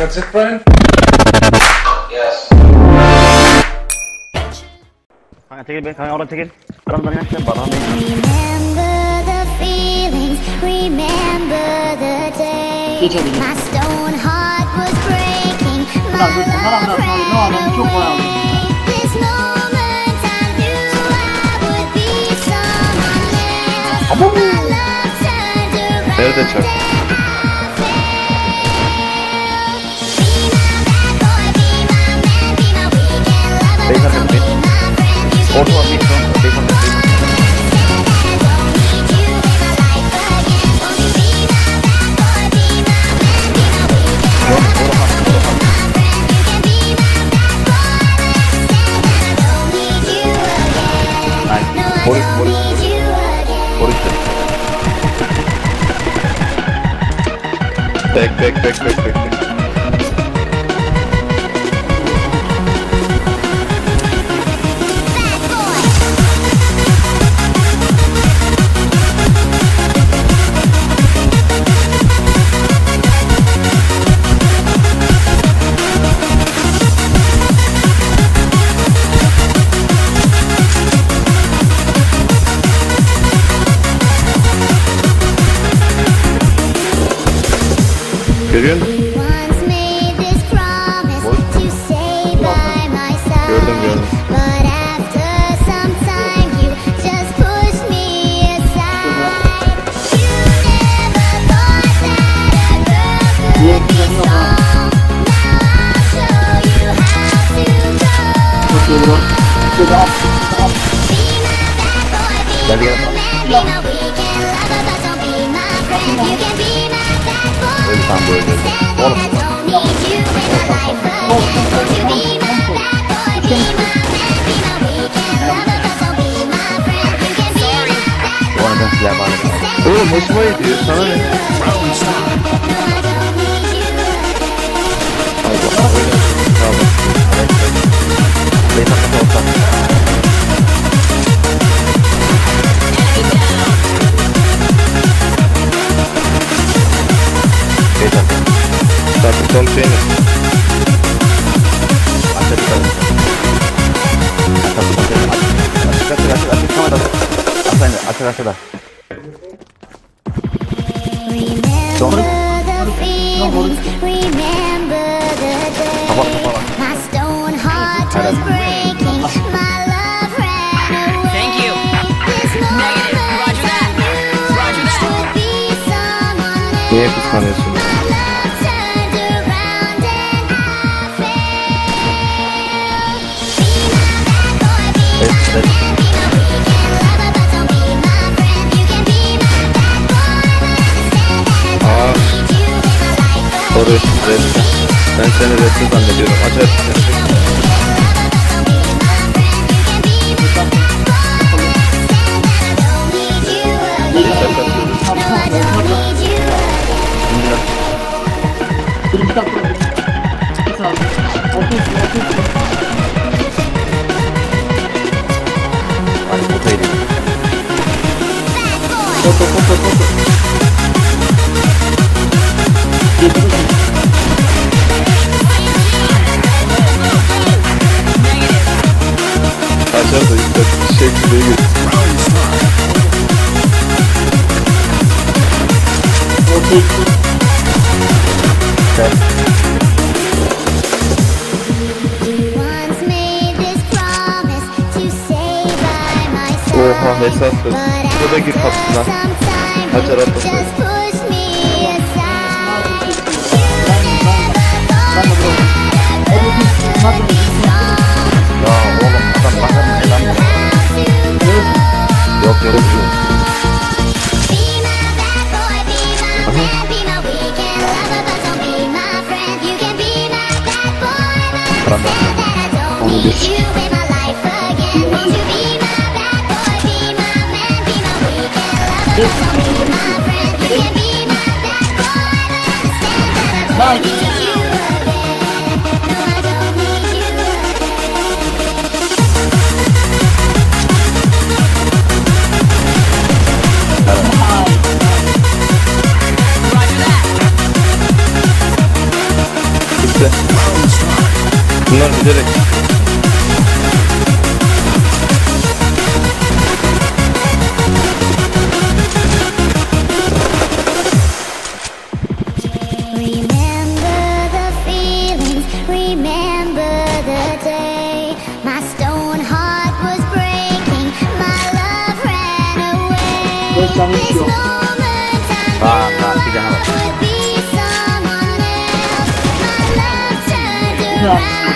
That's it, Brian? Yes. Kanka çekil be, kanka oradan çekil. Aramdan yaşlar, bana değil. Remember the feelings, remember the day. My stone heart was breaking, my love ran away. This moment I knew I would be someone else. My love turned around. Nerede çok? Orta var, bir son, bir son, Bek. Görüyor musun? Gördüm. Gel gel. Öyle tam böyle. Oğlum. Oradan silah bağlı. Oğlum hoşuma gidiyor. Sana ne? Tamam. Sol şeyini. Açık. Sonra. Thank you. Negative. Roger that. Niye kıskanıyorsun? Doğru, resmi. Ben seni resmi zannediyorum. Aç. Açar da işte şekilde gir. Gel. Oha hesaplı. Burada gir kapısına. Açar atlasın. Ya oğlum adam bakar mı lan? Yok. Randa. Onu bir. Bunlar bilerek. Remember the feelings, remember the day. My stone heart was breaking, my love ran away. This moment I knew I would be someone else. My love turned around.